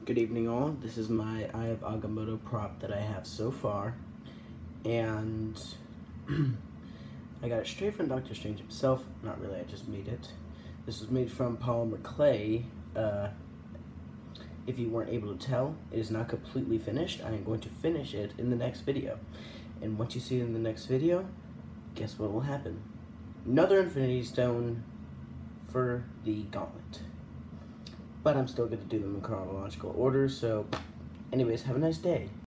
Good evening all, this is my Eye of Agamotto prop that I have so far, and I got it straight from Dr. Strange himself. Not really, I just made it. This was made from polymer clay. If you weren't able to tell, it is not completely finished. I am going to finish it in the next video, and once you see it in the next video, guess what will happen? Another Infinity Stone for the gauntlet. But I'm still going to do them in chronological order, so anyways, have a nice day.